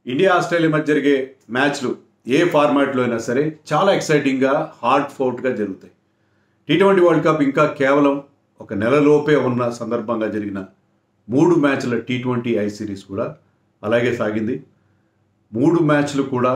India Australia మధ్య జరిగే మ్యాచ్లు ఏ ఫార్మాట్లో అయినా సరే చాలా ఎక్సైటింగ్గా హార్డ్ ఫౌట్గా జరుగుతాయి. టీ20 వరల్డ్ కప్ ఇంకా కేవలం ఒక నెలలోపే ఉన్న సందర్భంగా జరిగిన 3 మ్యాచ్ల టీ20 ఐ సిరీస్ కూడా అలాగే సాగింది. 3 మ్యాచ్లు కూడా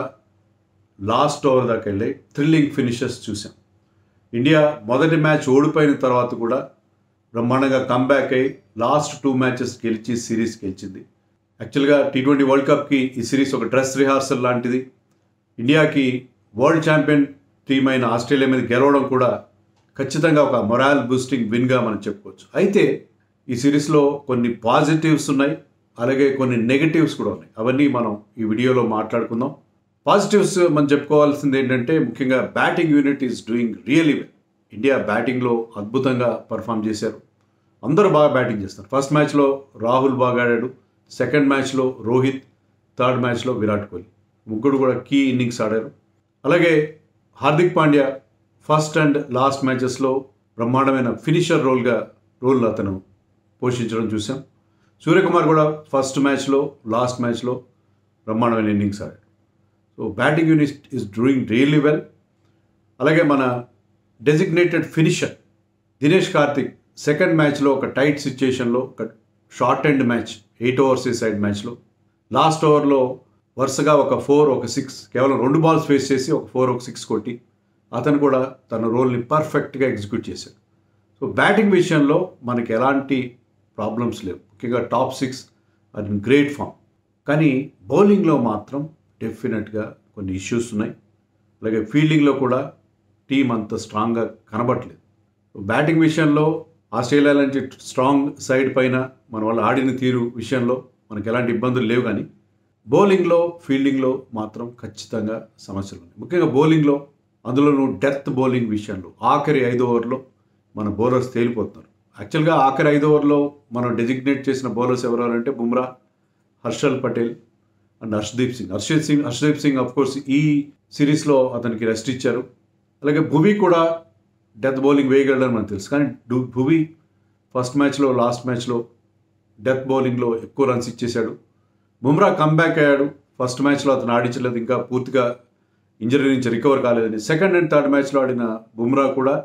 లాస్ట్ ఓవర్ దాకా వెళ్ళి థ్రిల్లింగ్ ఫినిషెస్ చూసాం. ఇండియా మొదటి మ్యాచ్ ఓడిపోయిన తర్వాత కూడా బ్రహ్మాండంగా కంబ్యాక్ అయ్యి లాస్ట్ 2 మ్యాచెస్ గెలిచి సిరీస్ గెలిచింది. యాక్చువల్గా టీ20 వరల్డ్ కప్కి ఈ సిరీస్ ఒక డ్రెస్ రిహార్సల్ లాంటిది. ఇండియాకి వరల్డ్ ఛాంపియన్ టీం అయిన ఆస్ట్రేలియా మీద గెలవడం కూడా ఖచ్చితంగా ఒక మొరాల్ బూస్టింగ్ విన్గా మనం చెప్పుకోవచ్చు. అయితే ఈ సిరీస్లో కొన్ని పాజిటివ్స్ ఉన్నాయి, అలాగే కొన్ని నెగటివ్స్ కూడా ఉన్నాయి. అవన్నీ మనం ఈ వీడియోలో మాట్లాడుకుందాం. పాజిటివ్స్ మనం చెప్పుకోవాల్సింది ఏంటంటే ముఖ్యంగా batting unit is doing really well. India బ్యాటింగ్లో అద్భుతంగా పర్ఫామ్ చేశారు. అందరూ బాగా బ్యాటింగ్ చేస్తారు. ఫస్ట్ మ్యాచ్లో రాహుల్ బాగా ఆడాడు, సెకండ్ మ్యాచ్లో రోహిత్, థర్డ్ మ్యాచ్లో విరాట్ కోహ్లీ, ముగ్గురు కూడా కీ ఇన్నింగ్స్ ఆడారు. అలాగే Hardik Pandya first and last మ్యాచెస్లో బ్రహ్మాండమైన ఫినిషర్ రోల్ అతను పోషించడం చూసాం. సూర్యకుమార్ కూడా ఫస్ట్ మ్యాచ్లో లాస్ట్ మ్యాచ్లో బ్రహ్మాండమైన ఇన్నింగ్స్ ఆడాడు. So batting unit is doing really well. అలాగే మన designated finisher Dinesh Karthik second మ్యాచ్లో ఒక టైట్ సిచ్యుయేషన్లో ఒక short end match 8 overs side మ్యాచ్లో లాస్ట్ ఓవర్లో వరుసగా ఒక 4 ఒక 6 కేవలం 2 బాల్స్ ఫేస్ చేసి ఒక 4 ఒక 6 కొట్టి అతను కూడా తన రోల్ని పర్ఫెక్ట్గా ఎగ్జిక్యూట్ చేశాడు. సో బ్యాటింగ్ విషయంలో మనకి ఎలాంటి ప్రాబ్లమ్స్ లేవు. ముఖ్యంగా టాప్ 6 అది గ్రేట్ ఫామ్. కానీ బౌలింగ్లో మాత్రం డెఫినెట్గా కొన్ని ఇష్యూస్ ఉన్నాయి. అలాగే ఫీల్డింగ్లో కూడా టీం అంత స్ట్రాంగ్గా కనబడట్లేదు. బ్యాటింగ్ విషయంలో ఆస్ట్రేలియా లాంటి స్ట్రాంగ్ సైడ్ పైన మన వాళ్ళు ఆడిన తీరు విషయంలో మనకు ఎలాంటి ఇబ్బందులు లేవు. కానీ బౌలింగ్లో ఫీల్డింగ్లో మాత్రం ఖచ్చితంగా సమస్యలు ఉన్నాయి. ముఖ్యంగా బౌలింగ్లో, అందులోనూ డెత్ బౌలింగ్ విషయంలో ఆఖరి 5 ఓవర్లో మన బౌలర్స్ తేలిపోతున్నారు. యాక్చువల్గా ఆఖరి 5 ఓవర్లో మనం డెసిగ్నేట్ చేసిన బౌలర్స్ ఎవరంటే బుమ్రా, హర్షల్ పటేల్ అండ్ హర్షదీప్ సింగ్ అఫ్కోర్స్ ఈ సిరీస్లో అతనికి రెస్ట్ ఇచ్చారు. అలాగే భువి కూడా డెత్ బౌలింగ్ వేయగలడని మనకు తెలుసు. కానీ భువి ఫస్ట్ మ్యాచ్లో లాస్ట్ మ్యాచ్లో డెత్ బౌలింగ్లో ఎక్కువ రన్స్ ఇచ్చేశాడు. బుమ్రా కంబ్యాక్ అయ్యాడు. ఫస్ట్ మ్యాచ్లో అతను ఆడించలేదు, ఇంకా పూర్తిగా ఇంజరీ నుంచి రికవర్ కాలేదని. సెకండ్ అండ్ థర్డ్ మ్యాచ్లో ఆడిన బుమ్రా కూడా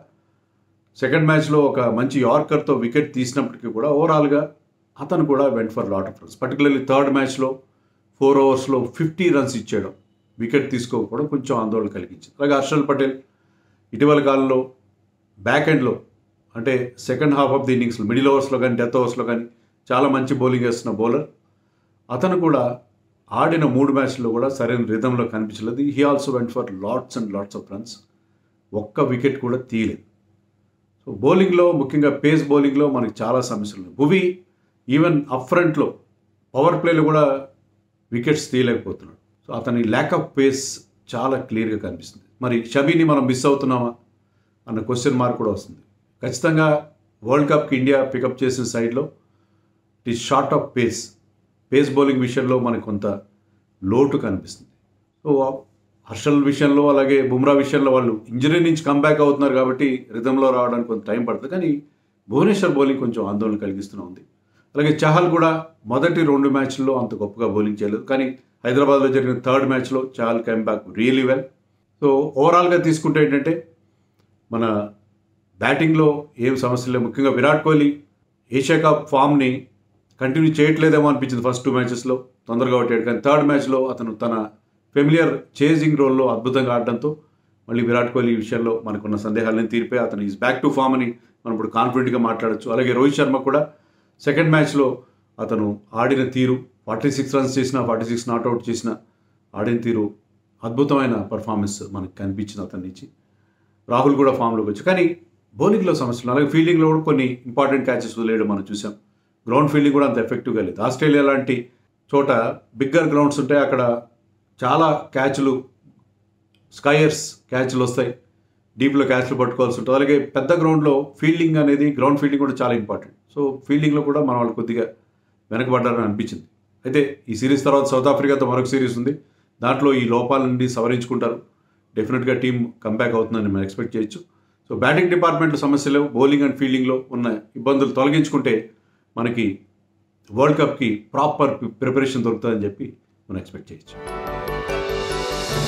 సెకండ్ మ్యాచ్లో ఒక మంచి యార్కర్తో వికెట్ తీసినప్పటికీ కూడా ఓవరాల్గా అతను కూడా went for lot of runs. Particularly third మ్యాచ్లో 4 ఓవర్స్లో 50 రన్స్ ఇచ్చేయడం, వికెట్ తీసుకోకపోవడం కొంచెం ఆందోళన కలిగించింది. అలాగే హర్షల్ పటేల్ ఇటీవల కాలంలో బ్యాక్ ఎండ్లో అంటే సెకండ్ హాఫ్ ఆఫ్ ది ఇన్నింగ్స్లో మిడిల్ ఓవర్స్లో కానీ డెత్ ఓవర్స్లో కానీ చాలా మంచి బౌలింగ్ వేస్తున్న బౌలర్. అతను కూడా ఆడిన 3 మ్యాచ్ల్లో కూడా సరైన రిథంలో కనిపించలేదు. He also went for lots and lots of runs, ఒక్క వికెట్ కూడా తీయలేదు. సో బౌలింగ్లో ముఖ్యంగా పేస్ బౌలింగ్లో మనకి చాలా సమస్యలు ఉన్నాయి. భువి ఈవెన్ అప్ ఫ్రంట్లో పవర్ ప్లేలో కూడా వికెట్స్ తీయలేకపోతున్నాడు. సో అతని ల్యాక్ ఆఫ్ పేస్ చాలా క్లియర్గా కనిపిస్తుంది. మరి షమీని మనం మిస్ అవుతున్నామా అన్న క్వశ్చన్ మార్క్ కూడా వస్తుంది. ఖచ్చితంగా వరల్డ్ కప్కి ఇండియా పికప్ చేసిన సైడ్లో it is short of pace bowling విషయంలో మనకు కొంత లోటు కనిపిస్తుంది. సో హర్షల్ విషయంలో అలాగే బుమ్రా విషయంలో వాళ్ళు ఇంజరీ నుంచి కంబ్యాక్ అవుతున్నారు కాబట్టి రిథంలో రావడానికి కొంత టైం పడుతుంది. కానీ భువనేశ్వర్ బౌలింగ్ కొంచెం ఆందోళన కలిగిస్తూనే ఉంది. అలాగే చహల్ కూడా మొదటి 2 మ్యాచ్ల్లో అంత గొప్పగా బౌలింగ్ చేయలేదు. కానీ హైదరాబాద్లో జరిగిన థర్డ్ మ్యాచ్లో Chahal come back really well. So ఓవరాల్గా తీసుకుంటే ఏంటంటే మన బ్యాటింగ్లో ఏం సమస్యలు లేవు. ముఖ్యంగా విరాట్ కోహ్లీ ఏషియా కప్ ఫామ్ని కంటిన్యూ చేయట్లేదేమో అనిపించింది. ఫస్ట్ 2 మ్యాచెస్లో తొందరగా కొట్టాడు. కానీ థర్డ్ మ్యాచ్లో అతను తన ఫెమిలియర్ చేజింగ్ రోల్లో అద్భుతంగా ఆడడంతో మళ్ళీ విరాట్ కోహ్లీ విషయంలో మనకున్న సందేహాలను తీరిపోయి అతను ఈజ్ బ్యాక్ టు ఫామ్ అని మనం ఇప్పుడు కాన్ఫిడెంట్గా మాట్లాడచ్చు. అలాగే రోహిత్ శర్మ కూడా సెకండ్ మ్యాచ్లో అతను ఆడిన తీరు 46 రన్స్ చేసిన 46 నాట్అవుట్ చేసిన ఆడిన తీరు అద్భుతమైన పర్ఫార్మెన్స్ మనకు కనిపించింది అతని నుంచి. రాహుల్ కూడా ఫామ్లోకి వచ్చి. కానీ బౌలింగ్లో సమస్యలు, అలాగే ఫీల్డింగ్లో కూడా కొన్ని ఇంపార్టెంట్ క్యాచెస్ వదిలేయడం మనం చూసాం. గ్రౌండ్ ఫీల్డింగ్ కూడా అంత ఎఫెక్టివ్గా లేదు. ఆస్ట్రేలియా లాంటి చోట బిగ్గర్ గ్రౌండ్స్ ఉంటాయి, అక్కడ చాలా క్యాచ్లు స్కైయర్స్ క్యాచ్లు వస్తాయి, డీప్లో క్యాచ్లు పట్టుకోవాల్సి ఉంటుంది. అలాగే పెద్ద గ్రౌండ్లో ఫీల్డింగ్ అనేది గ్రౌండ్ ఫీల్డింగ్ కూడా చాలా ఇంపార్టెంట్. సో ఫీల్డింగ్లో కూడా మన వాళ్ళు కొద్దిగా వెనకబడ్డారని అనిపించింది. అయితే ఈ సిరీస్ తర్వాత సౌత్ ఆఫ్రికాతో మరొక సిరీస్ ఉంది, దాంట్లో ఈ లోపాలన్నీ సవరించుకుంటారు. డెఫినెట్గా టీం కంబ్యాక్ అవుతుందని మనం ఎక్స్పెక్ట్ చేయొచ్చు. సో బ్యాటింగ్ డిపార్ట్మెంట్లో సమస్యలు, బౌలింగ్ అండ్ ఫీల్డింగ్లో ఉన్న ఇబ్బందులు తొలగించుకుంటే మనకి వరల్డ్ కప్కి ప్రాపర్ ప్రిపరేషన్ దొరుకుతుందని చెప్పి మనం ఎక్స్పెక్ట్ చేయొచ్చు.